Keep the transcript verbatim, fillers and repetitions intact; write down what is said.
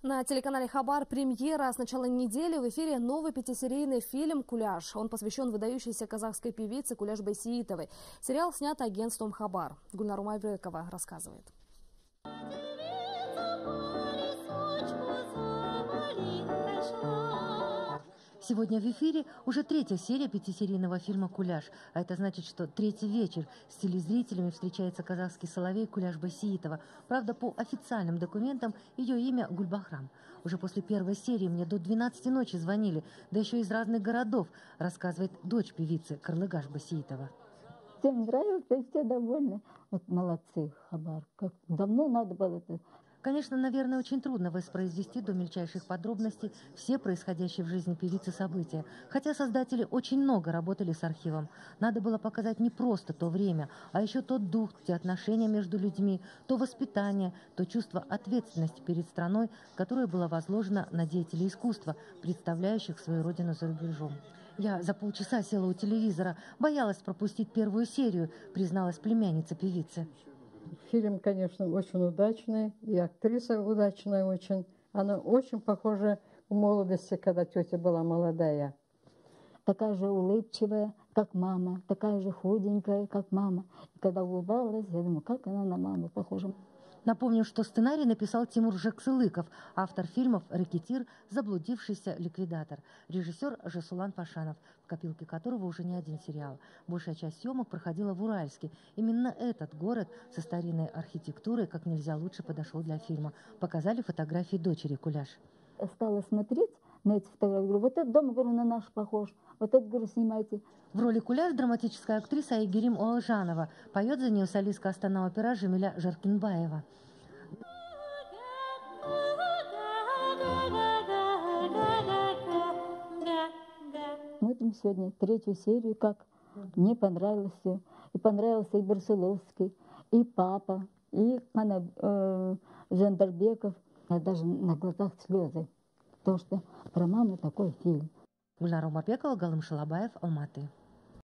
На телеканале «Хабар» премьера. С начала недели в эфире новый пятисерийный фильм «Куляш». Он посвящен выдающейся казахской певице Куляш Байсеитовой. Сериал снят агентством «Хабар». Гульнар Умайбекова рассказывает. Сегодня в эфире уже третья серия пятисерийного фильма «Куляш». А это значит, что третий вечер с телезрителями встречается казахский соловей Куляш Байсеитова. Правда, по официальным документам ее имя Гульбахрам. Уже после первой серии мне до двенадцати ночи звонили, да еще из разных городов, рассказывает дочь певицы Карлыгаш Байсеитова. Всем нравится и все довольны. Вот молодцы, Хабар. Как давно надо было это. Конечно, наверное, очень трудно воспроизвести до мельчайших подробностей все происходящие в жизни певицы события. Хотя создатели очень много работали с архивом. Надо было показать не просто то время, а еще тот дух, те отношения между людьми, то воспитание, то чувство ответственности перед страной, которое было возложено на деятелей искусства, представляющих свою родину за рубежом. Я за полчаса села у телевизора, боялась пропустить первую серию, призналась племянница певицы. Фильм, конечно, очень удачный, и актриса удачная очень. Она очень похожа в молодости, когда тетя была молодая. Такая же улыбчивая, как мама, такая же худенькая, как мама. И когда улыбалась, я думаю, как она на маму похожа. Напомню, что сценарий написал Тимур Жексылыков, автор фильмов «Рэкетир», «Заблудившийся ликвидатор», режиссер Жасулан Пашанов, в копилке которого уже не один сериал. Большая часть съемок проходила в Уральске. Именно этот город со старинной архитектурой как нельзя лучше подошел для фильма. Показали фотографии дочери Куляш. Стала смотреть на эти фотографии, говорю, вот этот дом, говорю, на наш похож, вот этот, говорю, снимайте. В роли Куляш драматическая актриса Айгерим Оалжанова. Поет за нее солистка Астана-опера Жемиля Жаркинбаева. Смотрим сегодня третью серию, как мне понравилось все. И понравился и Барселовский, и папа, и э, Жандарбеков. Я даже на глазах слезы. То, что про маму такой фильм. Гульнар Умайбекова, Галым Шалабаев, Алматы.